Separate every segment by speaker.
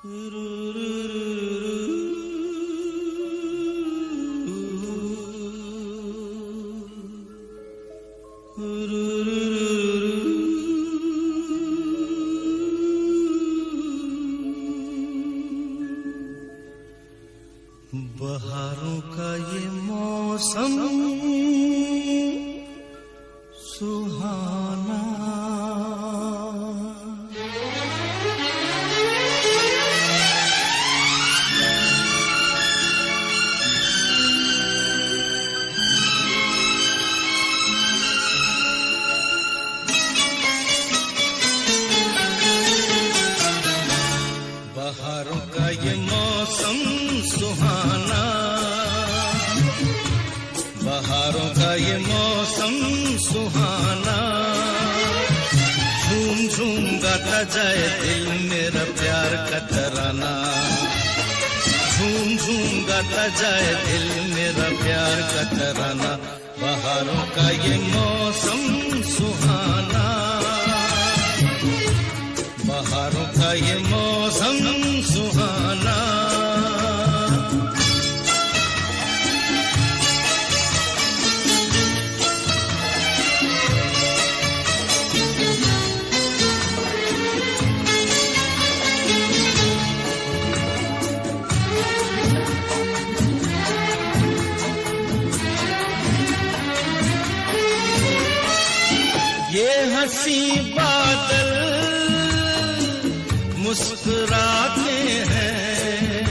Speaker 1: बहारों का ये मौसम सुहाना, बहारों का ये मौसम सुहाना, बहारों का ये मौसम सुहाना, झूम झूम गाता जाए दिल मेरा प्यार का तराना, झूम झूम गाता जाए दिल मेरा प्यार का तराना, बहारों का ये मौसम सुहाना, बहारों का ये मौसम सुहाना। ये हंसी बादल मुस्कुराते हैं,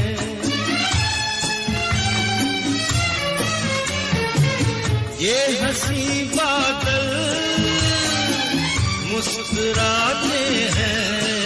Speaker 1: ये हंसी बादल मुस्कुराते हैं,